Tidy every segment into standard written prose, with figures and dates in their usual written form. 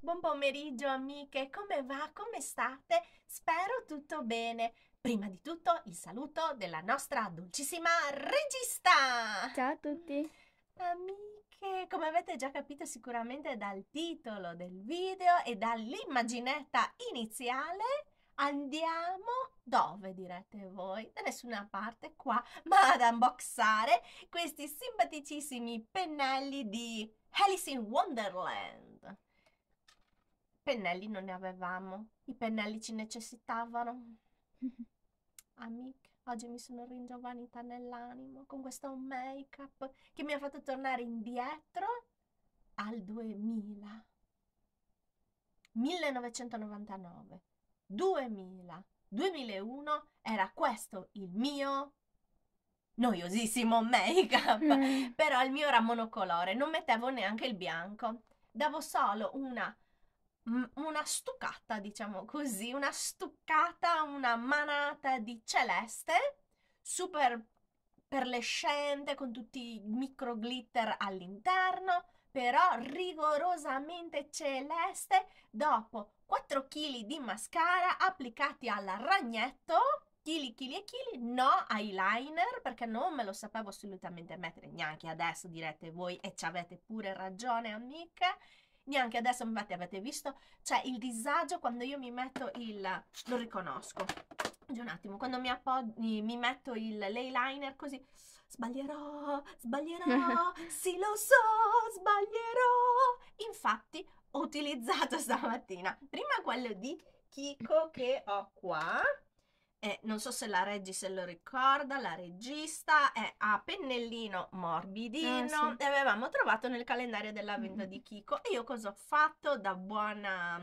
Buon pomeriggio amiche, come va? Come state? Spero tutto bene. Prima di tutto il saluto della nostra dolcissima regista! Ciao a tutti. Amiche, come avete già capito sicuramente dal titolo del video e dall'immaginetta iniziale, andiamo dove direte voi? Da nessuna parte qua, ma ad unboxare questi simpaticissimi pennelli di Alice in Wonderland. Pennelli non ne avevamo, i pennelli ci necessitavano. Amiche, oggi mi sono ringiovanita nell'animo con questo make-up che mi ha fatto tornare indietro al 2000, 1999, 2000, 2001 era questo il mio noiosissimo make-up, però il mio era monocolore, non mettevo neanche il bianco, davo solo una stuccata, diciamo così, una stuccata, una manata di celeste, super perlescente, con tutti i micro glitter all'interno, però rigorosamente celeste, dopo 4 kg di mascara applicati al ragnetto, chili e chili, no eyeliner, perché non me lo sapevo assolutamente mettere, neanche adesso direte voi, e ci avete pure ragione amiche, neanche adesso infatti avete visto, cioè il disagio quando io mi metto lo riconosco, un attimo, quando mi metto l'eyeliner così, sbaglierò, sì lo so, sbaglierò, infatti ho utilizzato stamattina prima quello di Kiko che ho qua, non so se la Reggi se lo ricorda, la regista è a pennellino morbidino, sì. e avevamo trovato nel calendario dell'avvento di Kiko, e io cosa ho fatto da buona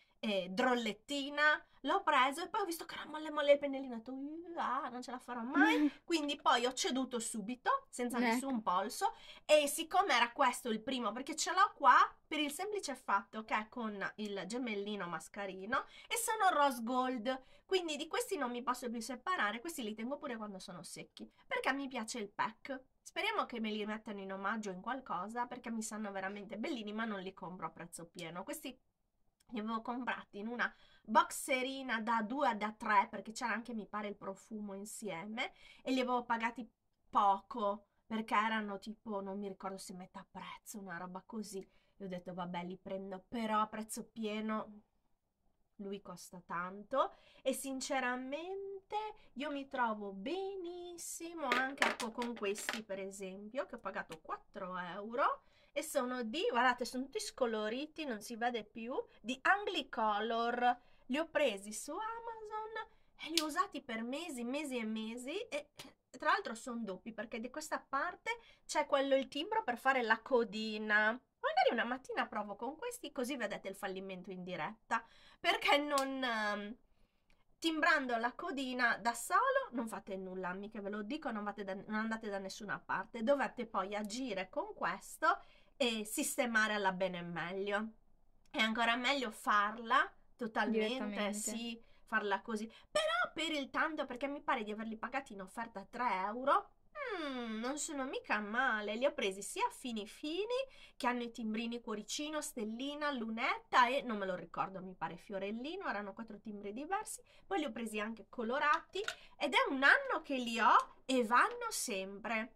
drollettina? L'ho preso e poi ho visto che era molle molle il pennellino, ho detto, non ce la farò mai, quindi poi ho ceduto subito, senza Ecco. nessun polso, e siccome era questo il primo, perché ce l'ho qua per il semplice fatto che è con il gemellino mascarino e sono rose gold, quindi di questi non mi posso più separare, questi li tengo pure quando sono secchi, perché mi piace il pack. Speriamo che me li mettano in omaggio in qualcosa, perché mi sanno veramente bellini, ma non li compro a prezzo pieno. Questi li avevo comprati in una boxerina da 2 da 3, perché c'era anche mi pare il profumo insieme, e li avevo pagati poco, perché erano tipo, non mi ricordo se metà prezzo, una roba così. E ho detto vabbè li prendo, però a prezzo pieno lui costa tanto, e sinceramente io mi trovo benissimo anche con questi, per esempio, che ho pagato 4 euro, e sono guardate, sono tutti scoloriti, non si vede più, di Anglicolor. Li ho presi su Amazon e li ho usati per mesi, mesi e mesi, e tra l'altro sono doppi, perché di questa parte c'è quello, il timbro per fare la codina. Magari una mattina provo con questi, così vedete il fallimento in diretta, perché non timbrando la codina da solo non fate nulla, mica ve lo dico, non andate da nessuna parte, dovete poi agire con questo e sistemare alla bene e meglio. È ancora meglio farla totalmente, Direttamente. sì, farla così, però per il tanto, perché mi pare di averli pagati in offerta a 3 euro, non sono mica male, li ho presi sia fini fini, che hanno i timbrini cuoricino, stellina, lunetta e non me lo ricordo, mi pare fiorellino, erano 4 timbri diversi, poi li ho presi anche colorati, ed è un anno che li ho e vanno sempre.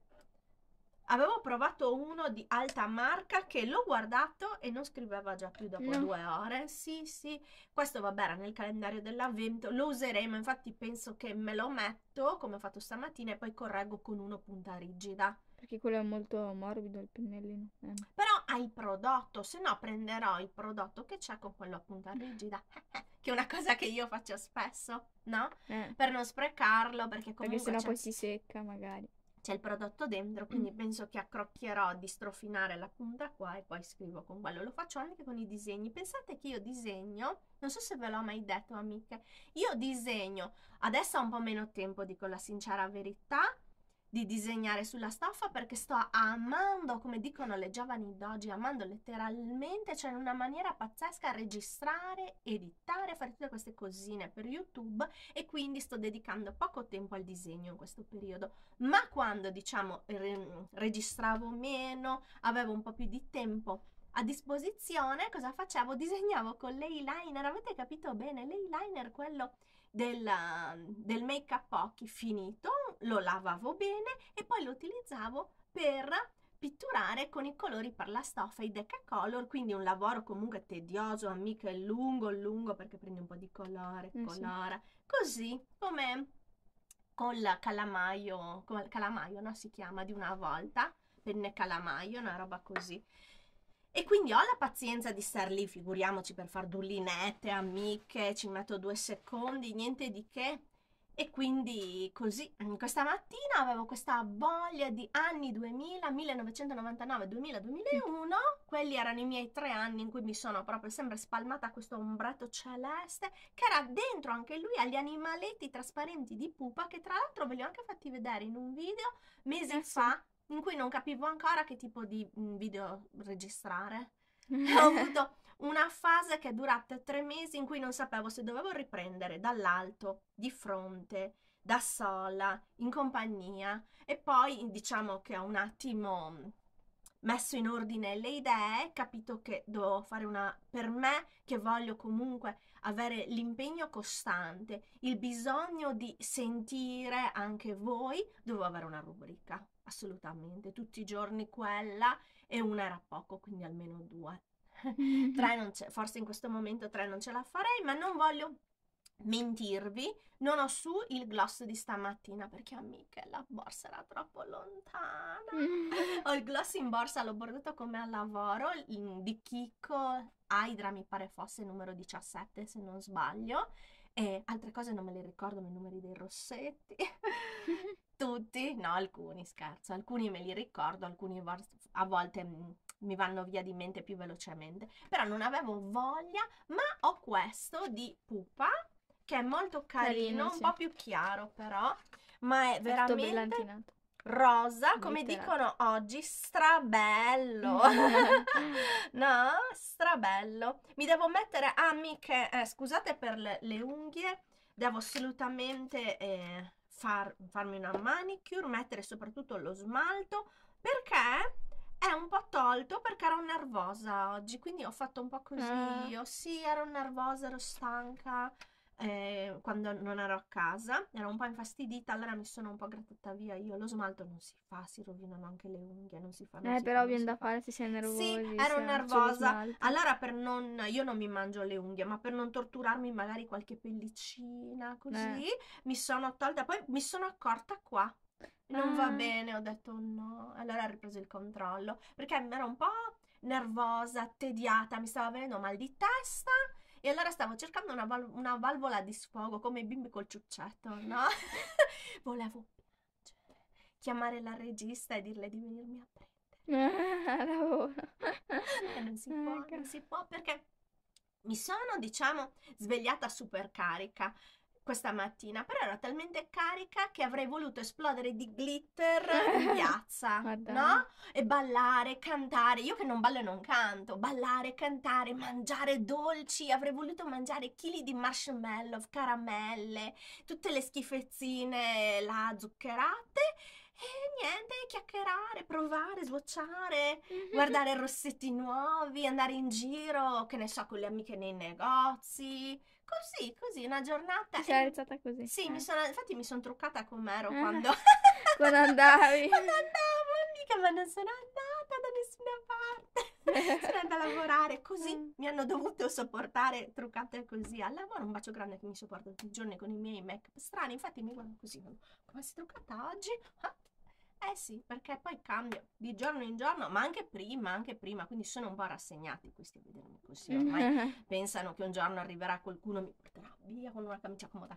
Avevo provato uno di alta marca che l'ho guardato e non scriveva già più dopo No. 2 ore. Sì, sì, questo vabbè era nel calendario dell'avvento, lo useremo, infatti penso che me lo metto come ho fatto stamattina e poi correggo con uno punta rigida. Perché quello è molto morbido il pennellino. Però hai il prodotto, se no prenderò il prodotto che c'è con quello a punta rigida, che è una cosa che io faccio spesso, no? Per non sprecarlo, perché Perché comunque sennò poi si secca magari. c'è il prodotto dentro, quindi penso che accrocchierò di strofinare la punta qua e poi scrivo con quello. Lo faccio anche con i disegni. Pensate che io disegno, non so se ve l'ho mai detto amiche, io disegno, adesso ho un po' meno tempo, dico la sincera verità, di disegnare sulla stoffa, perché sto amando, come dicono le giovani d'oggi, amando letteralmente, cioè in una maniera pazzesca, registrare, editare, fare tutte queste cosine per YouTube, e quindi sto dedicando poco tempo al disegno in questo periodo. Ma quando diciamo registravo meno, avevo un po' più di tempo a disposizione, cosa facevo? Disegnavo con l'eyeliner, avete capito bene? L'eyeliner, quello del make up occhi finito, lo lavavo bene e poi lo utilizzavo per pitturare con i colori per la stoffa, i Decacolor, quindi un lavoro comunque tedioso, amiche, lungo perché prendi un po' di colore, Sì. colora, così come con il calamaio, no, si chiama, di una volta, penne calamaio, una roba così. E quindi ho la pazienza di star lì, figuriamoci, per far dullinette, amiche, ci metto 2 secondi, niente di che. E quindi così, questa mattina avevo questa voglia di anni 2000, 1999, 2000, 2001, quelli erano i miei 3 anni in cui mi sono proprio sempre spalmata questo ombretto celeste, che era dentro anche lui agli animaletti trasparenti di pupa, che tra l'altro ve li ho anche fatti vedere in un video mesi fa, in cui non capivo ancora che tipo di video registrare. Ho avuto una fase che è durata 3 mesi in cui non sapevo se dovevo riprendere dall'alto, di fronte, da sola, in compagnia, e poi diciamo che ho un attimo messo in ordine le idee, capito che dovevo fare per me che voglio comunque avere l'impegno costante, il bisogno di sentire anche voi, dovevo avere una rubrica, assolutamente, tutti i giorni quella, e una era poco, quindi almeno 2. 3 non c'è, forse in questo momento 3 non ce la farei, ma non voglio mentirvi, non ho su il gloss di stamattina perché amiche la borsa era troppo lontana. Ho il gloss in borsa, l'ho bordato come al lavoro, di Kiko Hydra, mi pare fosse numero 17 se non sbaglio, e altre cose non me le ricordo, i numeri dei rossetti. Tutti, no, alcuni, scherzo, alcuni me li ricordo, alcuni a volte mi vanno via di mente più velocemente, però non avevo voglia, ma ho questo di pupa che è molto carino, Sì. un po' più chiaro però, ma è veramente brillantinato. rosa, come dicono oggi, strabello. No, strabello. Mi devo mettere, amiche, scusate per le unghie, devo assolutamente farmi una manicure, mettere soprattutto lo smalto, perché è un po' tolto, perché ero nervosa oggi, quindi ho fatto un po' così. Io sì, ero nervosa, ero stanca quando non ero a casa, ero un po' infastidita, allora mi sono un po' grattata via io. Lo smalto non si fa, si rovinano anche le unghie, non si fa, non si però fa, viene da fare se sei nervosi. sì, ero nervosa. Allora io non mi mangio le unghie, ma per non torturarmi magari qualche pellicina, così, mi sono tolta, poi mi sono accorta qua. Non va bene, ho detto no, allora ho ripreso il controllo, perché ero un po' nervosa, tediata, mi stava venendo mal di testa, e allora stavo cercando una valvola di sfogo, come i bimbi col ciuccetto, no? Volevo piangere, chiamare la regista e dirle di venirmi a prendere. Lavoro. E non si può, perché mi sono, diciamo, svegliata super carica questa mattina, però ero talmente carica che avrei voluto esplodere di glitter in piazza, no? E ballare, cantare, io che non ballo e non canto, ballare, cantare, mangiare dolci, avrei voluto mangiare chili di marshmallow, caramelle, tutte le schifezzine là zuccherate, e niente, chiacchierare, provare, swatchare, guardare rossetti nuovi, andare in giro, che ne so, con le amiche nei negozi. Così, una giornata. Ti sei alzata così? Sì, infatti mi sono truccata com'ero quando quando andavi. Quando andavo, mica, ma non sono andata da nessuna parte. Sono andata a lavorare così, mi hanno dovuto sopportare truccate così al lavoro. Un bacio grande che mi sopporta tutti i giorni con i miei make-up strani. Infatti mi guardo così, come sei truccata oggi? Sì, perché poi cambio di giorno in giorno, ma anche prima, quindi sono un po' rassegnati questi a vedermi così. Ormai pensano che un giorno arriverà qualcuno, mi porterà via con una camicia comoda.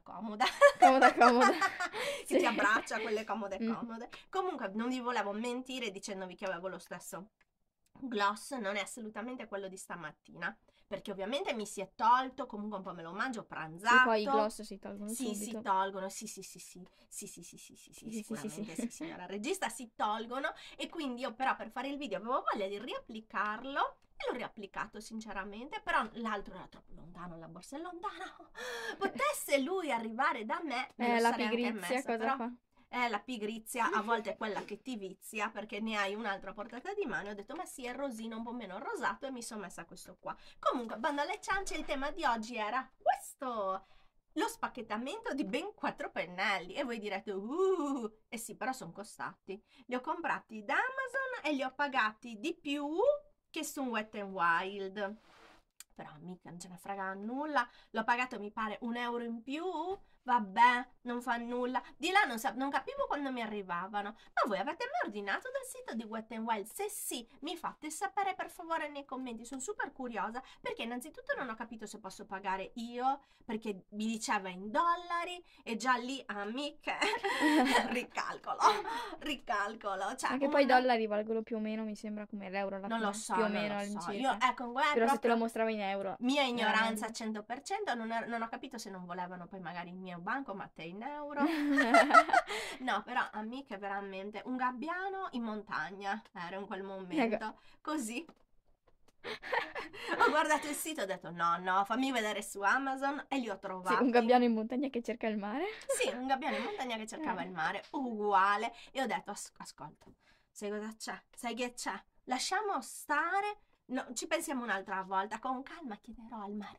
Che ti abbraccia, quelle comode. Comunque non vi volevo mentire dicendovi che avevo lo stesso gloss, non è assolutamente quello di stamattina, perché ovviamente mi si è tolto, comunque un po' me lo mangio, pranzato. Sì, poi i gloss si tolgono subito. Si tolgono, sì, sicuramente sì, signora regista, si tolgono, e quindi io però per fare il video avevo voglia di riapplicarlo, e l'ho riapplicato sinceramente, però l'altro era troppo lontano, la borsa è lontana. Potesse lui arrivare da me, me lo la sarei anche pigrizia messa, cosa però fa? La pigrizia a volte è quella che ti vizia, perché ne hai un'altra a portata di mano. Ho detto, ma sì, è rosino, un po' meno rosato, e mi sono messa questo qua. Comunque, bando alle ciance, il tema di oggi era questo, lo spacchettamento di ben 4 pennelli. E voi direte, eh sì, però sono costati. Li ho comprati da Amazon e li ho pagati di più che su Wet n Wild. Però mica non ce ne frega nulla. L'ho pagato, mi pare, €1 in più. Vabbè, non fa nulla. Di là non capivo quando mi arrivavano. Ma voi avete mai ordinato dal sito di Wet n Wild? Se sì, mi fate sapere per favore nei commenti. Sono super curiosa, perché innanzitutto non ho capito se posso pagare io, perché mi diceva in dollari, e già lì, amiche, ricalcolo. Cioè, Anche poi i dollari valgono più o meno, mi sembra, come l'euro alla non fine. lo so, più o non meno lo so. all'incirca. Io, ecco, Però se te lo mostrava in euro. mia ignoranza 100%, non ho capito se non volevano poi magari il mio bancomat in euro. No, però amiche, veramente un gabbiano in montagna ero in quel momento, così. Ho guardato il sito e ho detto no, fammi vedere su Amazon, e li ho trovati. Sì, un gabbiano in montagna che cerca il mare. Sì, un gabbiano in montagna che cercava il mare, uguale. E ho detto, ascolta, sai cosa c'è? Sai che c'è? Lasciamo stare, no, ci pensiamo un'altra volta, con calma chiederò al marito.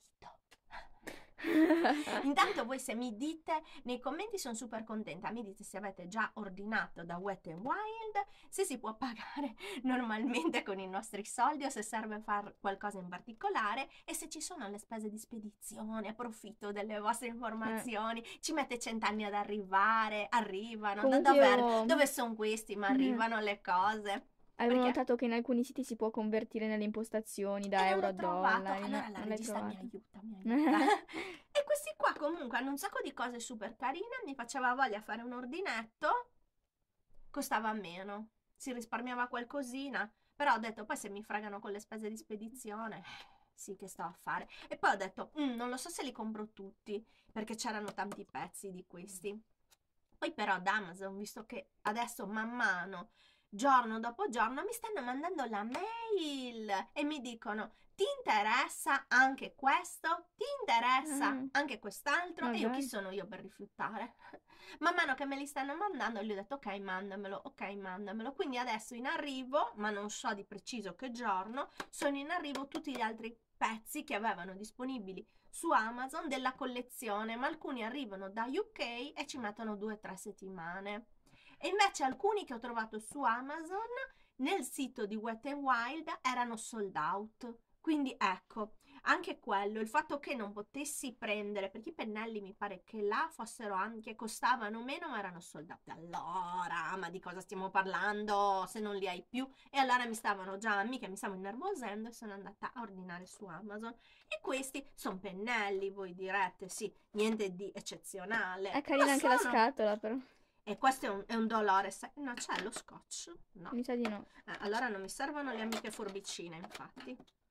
Intanto voi, se mi dite nei commenti, sono super contenta, mi dite se avete già ordinato da Wet n Wild, se si può pagare normalmente con i nostri soldi o se serve fare qualcosa in particolare, e se ci sono le spese di spedizione. Approfitto delle vostre informazioni. Ci mette 100 anni ad arrivare, arrivano. Comunque dove sono questi? Ma arrivano le cose. Avevo notato che in alcuni siti si può convertire nelle impostazioni da euro a dollari. Allora la non l'hai regista mi trovato. aiuta. E questi qua comunque hanno un sacco di cose super carine. Mi faceva voglia fare un ordinetto. Costava meno, si risparmiava qualcosina. Però ho detto, poi se mi fregano con le spese di spedizione, sì, che sto a fare. E poi ho detto, non lo so se li compro tutti, perché c'erano tanti pezzi di questi. Poi però da Amazon, visto che adesso man mano, giorno dopo giorno, mi stanno mandando la mail e mi dicono, ti interessa anche questo? Ti interessa anche quest'altro? E io chi sono io per rifiutare? Man mano che me li stanno mandando, gli ho detto, ok, mandamelo. Quindi adesso in arrivo, ma non so di preciso che giorno, sono in arrivo tutti gli altri pezzi che avevano disponibili su Amazon della collezione, ma alcuni arrivano da UK e ci mettono 2 o 3 settimane. E invece alcuni che ho trovato su Amazon nel sito di Wet n Wild erano sold out. Quindi ecco, anche quello, il fatto che non potessi prendere, perché i pennelli mi pare che là fossero anche, costavano meno, ma erano sold out. Allora, ma di cosa stiamo parlando se non li hai più? E allora mi stavo innervosendo e sono andata a ordinare su Amazon. E questi sono pennelli, voi direte, sì, niente di eccezionale. È carina anche la scatola, però. E questo è un dolore. No, c'è lo scotch? No. Mi sa di no. Allora non mi servono le amiche forbicine, infatti.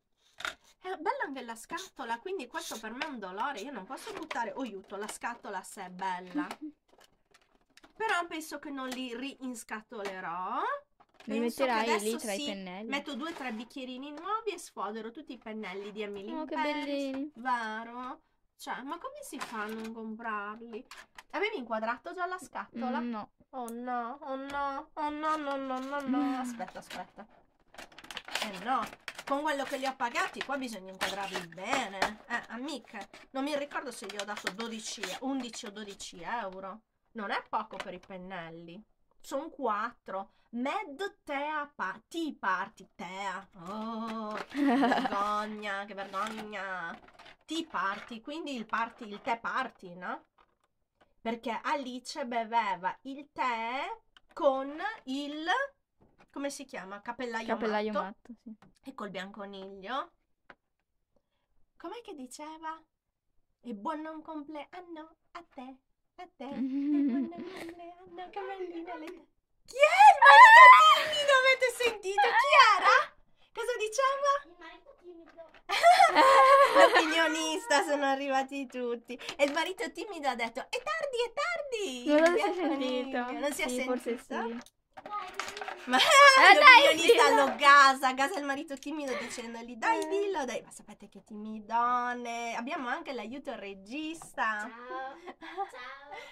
È bella anche la scatola, quindi questo per me è un dolore. Io non posso buttare, aiuto, la scatola se è bella. Però penso che non li rinscatolerò. Mi metterai lì tra i pennelli. Metto 2 o 3 bicchierini nuovi e sfodero tutti i pennelli di Emily in Oh, che Paris. bellini. Vero? Cioè, ma come si fa a non comprarli? Avevi inquadrato già la scatola? No. Oh no. Aspetta. No, con quello che li ho pagati qua bisogna inquadrarli bene. Amiche, non mi ricordo se gli ho dato 11 o 12 euro. Non è poco per i pennelli. Sono 4. Mad Tea Tea Party. Tea. Oh, che vergogna. Tea Party, quindi il tè party, no? Perché Alice beveva il tè con il, come si chiama? Cappellaio matto, sì. E col bianconiglio. Com'è che diceva? E buon compleanno a te, e buon compleanno, che bellina lei. Chi è il marito timido? Avete sentito? Chi era? Cosa diceva? Il marito timido. L'opinionista, sono arrivati tutti. E il marito timido ha detto, è tardi. Non lo si è sentito. Non si è sentito? Forse sì. Ma dai, l'opinionista dillo. lo gasa il marito timido dicendogli, dai, dillo, dai. Ma sapete che timidone. Abbiamo anche l'aiuto regista. Ciao.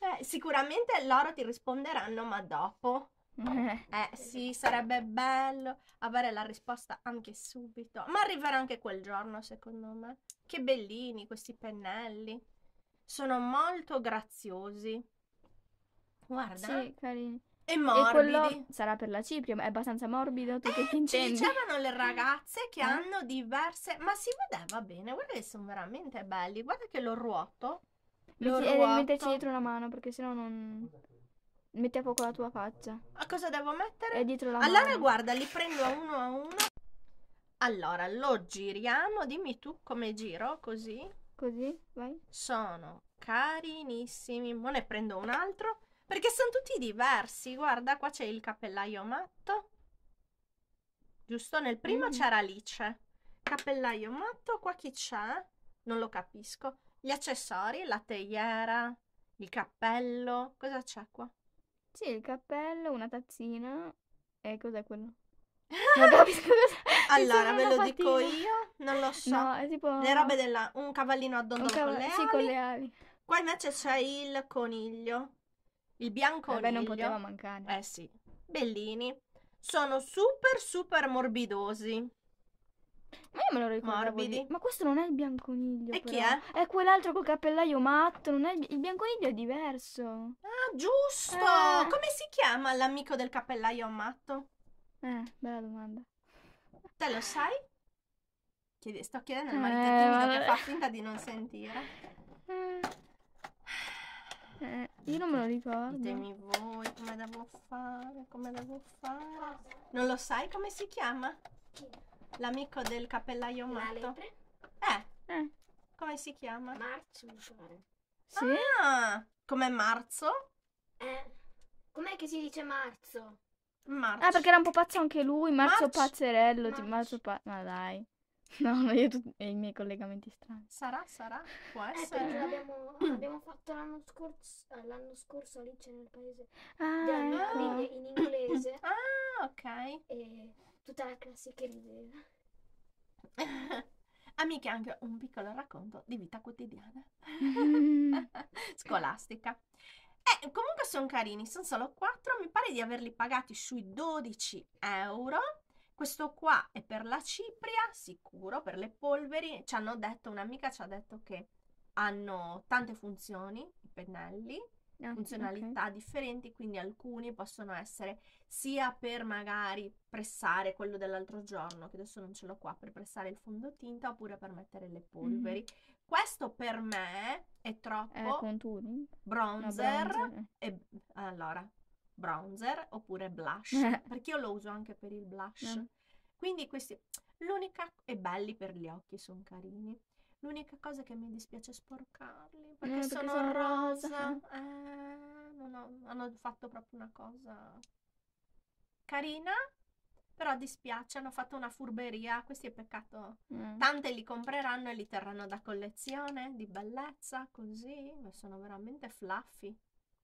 Sicuramente loro ti risponderanno, ma dopo. Sì, sarebbe bello avere la risposta anche subito. Ma arriverà anche quel giorno, secondo me. Che bellini questi pennelli. Sono molto graziosi. Guarda. Sì, carini. E E quello morbidi. sarà per la cipria, ma è abbastanza morbido, tu che ti Ci intendi? dicevano le ragazze che Eh? hanno diverse. Ma si vedeva bene. Guarda che sono veramente belli. Guarda che lo ruoto. Lo Metterci ruoto. dietro una mano, perché sennò non... Metti a poco la tua faccia. A cosa devo mettere? È dietro la Allora, mano. guarda, li prendo a uno. Allora, lo giriamo. Dimmi tu come giro, così. Così, vai. Sono carinissimi. Ora ne prendo un altro. Perché sono tutti diversi. Guarda, qua c'è il cappellaio matto. Giusto? Nel primo c'era Alice. Cappellaio matto, qua chi c'è? Non lo capisco. Gli accessori, la teiera, il cappello. Cosa c'è qua? Sì, il cappello, una tazzina. E cos'è quello? Non capisco cosa. Allora, Mi ve sembra lo una dico patina. io, non lo so. No, è tipo... Le robe della... Un cavallino a un dondolo con le Sì, ali. con le ali. Qua invece c'è il coniglio. Il Vabbè, bianconiglio. non poteva mancare. Eh sì, bellini. Sono super super morbidosi. Ma io me lo ricordavo Morbidi. Ma questo non è il bianconiglio, E chi però. è? È quell'altro col cappellaio matto, non è il bianconiglio è diverso. Ah, giusto! Come si chiama l'amico del cappellaio matto? Bella domanda. Te lo sai? Sto chiedendo al marito timido che fa finta di non sentire. Io non me lo ricordo. Ditemi voi come devo fare, come devo fare. Non lo sai come si chiama? L'amico del cappellaio matto? Come si chiama? Marzo, mi pare. Sì? Ah, come marzo? Com'è che si dice marzo? Marzo. Perché era un po' pazzo anche lui, Marzo March. Pazzerello, March. ma dai. No, io e i miei collegamenti strani. Sarà, può Perché essere. l'abbiamo fatto l'anno scorso Alice nel paese Ah, della mia ecco. famiglia in inglese Ah, ok. e tutta la classe che rideva. Amiche, anche un piccolo racconto di vita quotidiana. Scolastica. Comunque sono carini, sono solo 4, mi pare di averli pagati sui 12 euro. Questo qua è per la cipria, sicuro, per le polveri. Ci hanno detto, un'amica ci ha detto che hanno tante funzioni, i pennelli, funzionalità differenti, quindi alcuni possono essere sia per magari pressare quello dell'altro giorno, che adesso non ce l'ho qua, per pressare il fondotinta, oppure per mettere le polveri. Questo per me è troppo contouring? bronzer. Allora, bronzer oppure blush, perché io lo uso anche per il blush. Quindi questi, l'unica, e belli per gli occhi, sono carini. L'unica cosa che mi dispiace sporcarli, perché sono rosa. Hanno fatto proprio una cosa carina, però dispiace, hanno fatto una furberia. Questi è peccato. Tante li compreranno e li terranno da collezione, di bellezza, così. Sono veramente fluffy.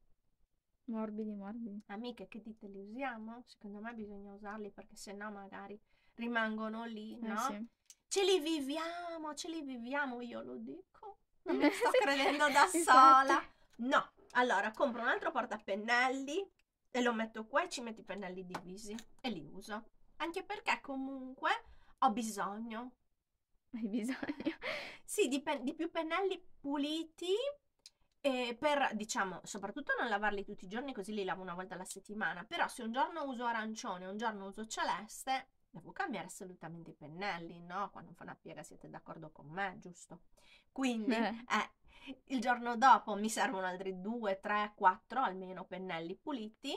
Morbidi. Amiche, che dite, li usiamo? Secondo me bisogna usarli, perché sennò magari rimangono lì, no? Sì. Ce li viviamo, io lo dico. Non mi sto credendo da Infatti. sola. No, allora compro un altro portapennelli e lo metto qua e ci metto i pennelli divisi e li uso. Anche perché comunque ho bisogno. Hai bisogno? Sì, di più pennelli puliti. Per, diciamo, soprattutto non lavarli tutti i giorni, così li lavo una volta alla settimana. Però se un giorno uso arancione e un giorno uso celeste, devo cambiare assolutamente i pennelli, no? Qua non fa una piega, siete d'accordo con me, giusto? Quindi, il giorno dopo mi servono altri 2, 3, 4 almeno pennelli puliti.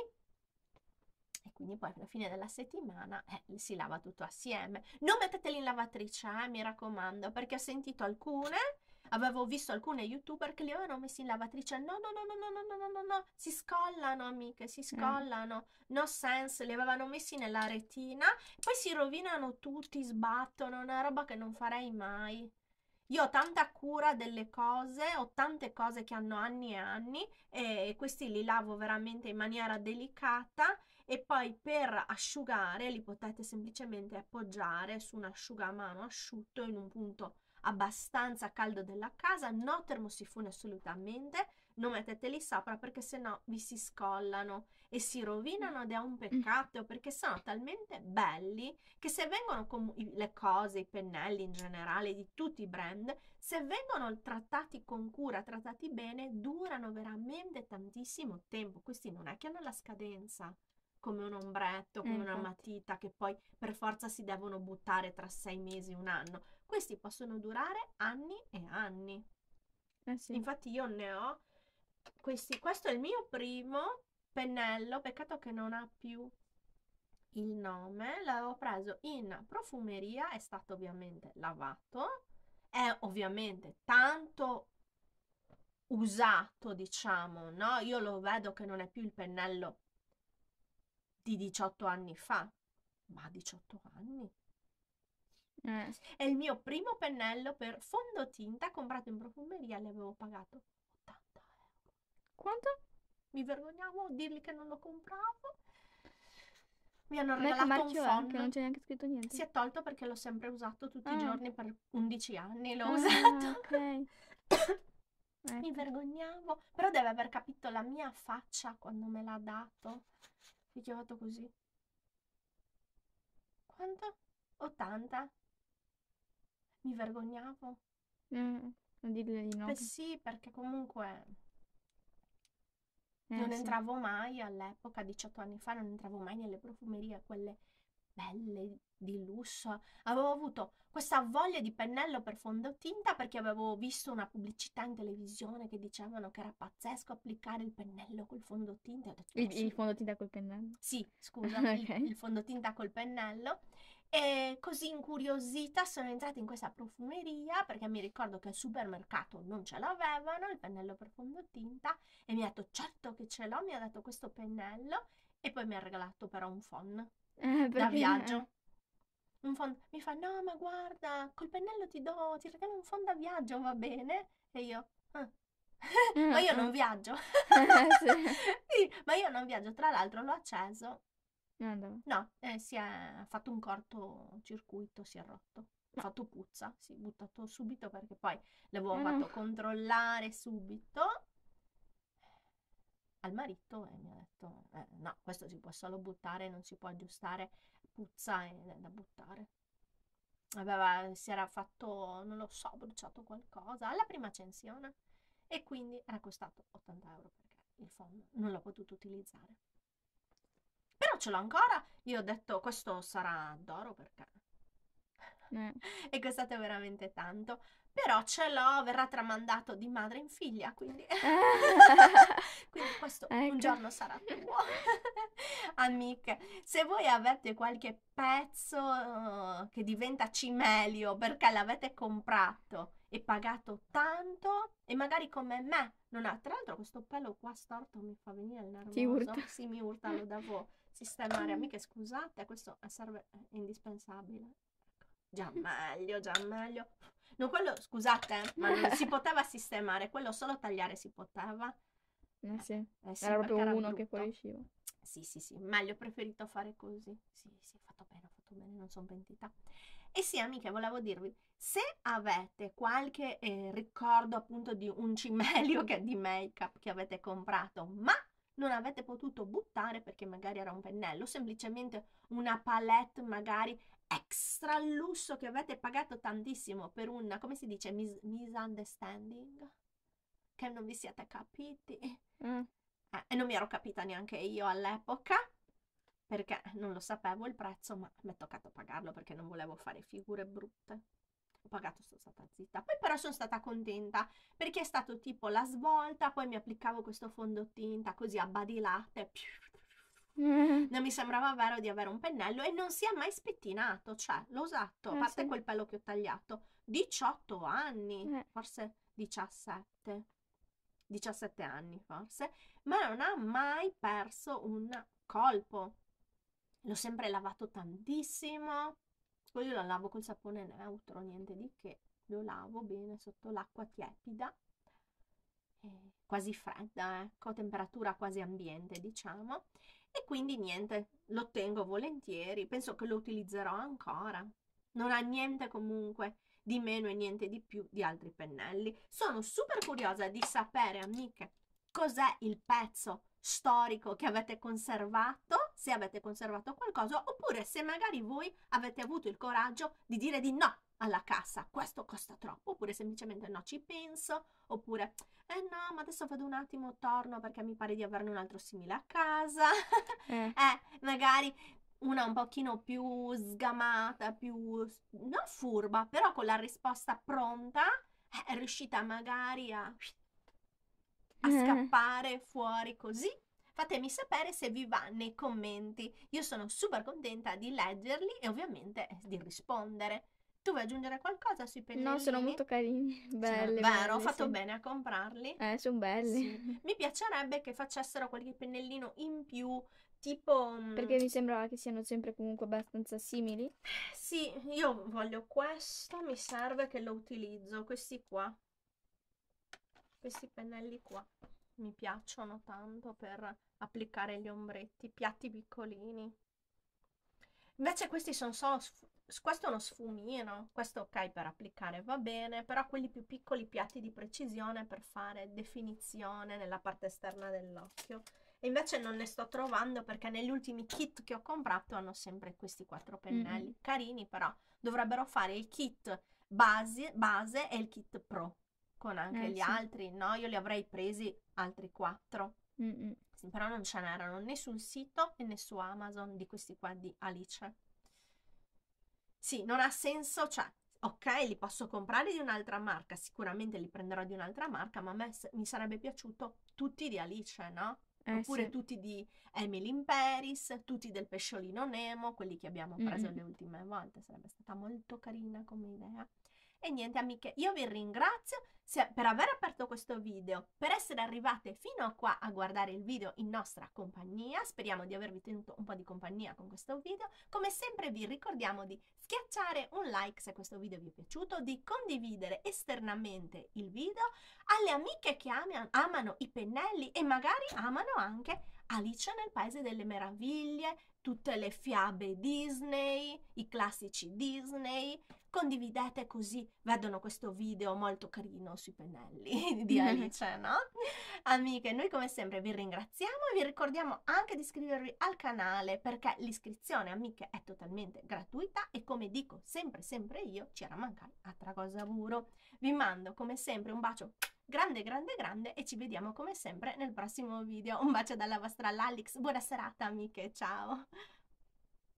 E quindi poi alla fine della settimana si lava tutto assieme. Non metteteli in lavatrice, mi raccomando, perché ho sentito avevo visto alcune youtuber che li avevano messi in lavatrice. No, si scollano, amiche, si scollano. No sense, li avevano messi nella retina, poi si rovinano tutti, sbattono, è una roba che non farei mai. Io ho tanta cura delle cose, ho tante cose che hanno anni e anni, e questi li lavo veramente in maniera delicata. E poi per asciugare li potete semplicemente appoggiare su un asciugamano asciutto in un punto abbastanza caldo della casa, no termosifone assolutamente, non metteteli sopra perché sennò vi si scollano e si rovinano ed è un peccato perché sono talmente belli che se vengono le cose, i pennelli in generale di tutti i brand, se vengono trattati con cura, trattati bene, durano veramente tantissimo tempo. Questi non è che hanno la scadenza come un ombretto, come una infatti. matita che poi per forza si devono buttare tra 6 mesi, un anno. Questi possono durare anni e anni. Sì. Infatti io ne ho questi. Questo è il mio primo pennello, peccato che non ha più il nome. L'avevo preso in profumeria, è stato ovviamente lavato, è ovviamente tanto usato, diciamo, no? Io lo vedo che non è più il pennello di 18 anni fa, ma 18 anni. È il mio primo pennello per fondotinta comprato in profumeria, le avevo pagato 80 euro. Quanto? Mi vergognavo a dirgli che non lo compravo. Mi hanno Ma che regalato un marchio è? Che non phon. c'è neanche scritto niente. Si è tolto perché l'ho sempre usato tutti i Ah. giorni per 11 anni. L'ho Ah, usato. ok. Mi Ecco. vergognavo. Però deve aver capito la mia faccia quando me l'ha dato. Perché ho fatto così. Quanto? 80? Mi vergognavo. Non dirle di no. Beh sì, perché comunque Eh, non sì. entravo mai all'epoca, 18 anni fa, non entravo mai nelle profumerie, quelle belle, di lusso. Avevo avuto questa voglia di pennello per fondotinta perché avevo visto una pubblicità in televisione che dicevano che era pazzesco applicare il pennello col fondotinta. Ho detto, Il sì. fondotinta col pennello. Sì, scusa, Ok. il fondotinta col pennello. E così incuriosita sono entrata in questa profumeria perché mi ricordo che al supermercato non ce l'avevano, il pennello per fondotinta, e mi ha detto certo che ce l'ho, mi ha dato questo pennello e poi mi ha regalato però un phon da Perché? viaggio. Un phon. Mi fa no ma guarda, col pennello ti regalo un phon da viaggio, va bene? E io... "Ah." Ma io non viaggio. Sì. Sì, ma io non viaggio, tra l'altro l'ho acceso. Non andava. No, si è fatto un cortocircuito, si è rotto. Ha fatto puzza, si è buttato subito perché poi l'avevo no. fatto controllare subito al marito e mi ha detto no, questo si può solo buttare, non si può aggiustare, puzza ed è da buttare. Si era fatto, non lo so, bruciato qualcosa alla prima accensione e quindi era costato 80 euro perché il phon non l'ho potuto utilizzare. Però ce l'ho ancora, io ho detto questo sarà d'oro perché è costato veramente tanto, però ce l'ho, verrà tramandato di madre in figlia, quindi, quindi questo Ecco. un giorno sarà tuo. Amiche, se voi avete qualche pezzo che diventa cimelio perché l'avete comprato e pagato tanto e magari come me non ha, tra l'altro questo pelo qua storto mi fa venire il nervoso. Ti urta. Sì, mi urta, lo devo sistemare. Amiche, scusate, questo serve, è indispensabile. Già meglio, già meglio. No, quello, scusate, ma non si poteva sistemare, quello solo tagliare si poteva. Sì. Sì, Era perché proprio era uno che brutto. fuoriusciva. Sì, meglio, ho preferito fare così. Sì, ho fatto bene, non sono pentita. E sì, amiche, volevo dirvi, se avete qualche ricordo appunto di un cimelio di make-up che avete comprato, ma non avete potuto buttare perché magari era un pennello, semplicemente una palette magari extra lusso che avete pagato tantissimo per un, come si dice, misunderstanding, che non vi siete capiti. E non mi ero capita neanche io all'epoca perché non lo sapevo il prezzo, ma mi è toccato pagarlo perché non volevo fare figure brutte. Ho pagato, sono stata zitta. Poi però sono stata contenta perché è stato tipo la svolta, poi mi applicavo questo fondotinta così a badilate. Non mi sembrava vero di avere un pennello e non si è mai spettinato, cioè l'ho usato, a parte Sì. quel pelo che ho tagliato, 18 anni, forse 17 anni forse, ma non ha mai perso un colpo. L'ho sempre lavato tantissimo, poi io lo lavo col sapone neutro, niente di che, lo lavo bene sotto l'acqua tiepida, quasi fredda, ecco, temperatura quasi ambiente, diciamo, e quindi niente, lo tengo volentieri, penso che lo utilizzerò ancora. Non ha niente comunque di meno e niente di più di altri pennelli. Sono super curiosa di sapere, amiche, cos'è il pezzo storico che avete conservato, se avete conservato qualcosa, oppure se magari voi avete avuto il coraggio di dire di no alla cassa, questo costa troppo, oppure semplicemente no, ci penso, oppure no, ma adesso vado un attimo, torno perché mi pare di averne un altro simile a casa. Magari una un pochino più sgamata, più non furba, però con la risposta pronta, è riuscita magari a scappare fuori così. Fatemi sapere se vi va nei commenti. Io sono super contenta di leggerli e ovviamente di rispondere. Tu vuoi aggiungere qualcosa sui pennellini? No, sono molto carini, belli. Vero, ho belli, fatto sì. bene a comprarli. Sono belli. Sì. Mi piacerebbe che facessero qualche pennellino in più, tipo... Perché mi sembrava che siano sempre comunque abbastanza simili. Sì, io voglio questo, mi serve che lo utilizzo, questi qua. Questi pennelli qua mi piacciono tanto per applicare gli ombretti, piatti piccolini. Invece questi sono solo, questo è uno sfumino, questo ok per applicare va bene, però quelli più piccoli piatti di precisione per fare definizione nella parte esterna dell'occhio. E invece non ne sto trovando perché negli ultimi kit che ho comprato hanno sempre questi 4 pennelli. Carini, però dovrebbero fare il kit base e il kit pro con anche gli sì. altri, no? Io li avrei presi altri 4. Sì, però non ce n'erano né sul sito né su Amazon di questi qua di Alice. Sì, non ha senso, cioè, ok, li posso comprare di un'altra marca, sicuramente li prenderò di un'altra marca, ma a me mi sarebbe piaciuto tutti di Alice, no? Oppure sì. tutti di Emily in Paris, tutti del pesciolino Nemo, quelli che abbiamo preso le ultime volte, sarebbe stata molto carina come idea. E niente amiche, io vi ringrazio per aver aperto questo video, per essere arrivate fino a qua a guardare il video in nostra compagnia. Speriamo di avervi tenuto un po' di compagnia con questo video. Come sempre vi ricordiamo di schiacciare un like se questo video vi è piaciuto, di condividere esternamente il video alle amiche che amano i pennelli e magari amano anche Alice nel Paese delle Meraviglie, tutte le fiabe Disney, i classici Disney. Condividete così vedono questo video molto carino sui pennelli di Alice, no? Amiche, noi come sempre vi ringraziamo e vi ricordiamo anche di iscrivervi al canale perché l'iscrizione, amiche, è totalmente gratuita e come dico sempre io, c'era mancare altra cosa puro. Vi mando come sempre un bacio grande grande grande e ci vediamo come sempre nel prossimo video. Un bacio dalla vostra Lalix, buona serata amiche, ciao!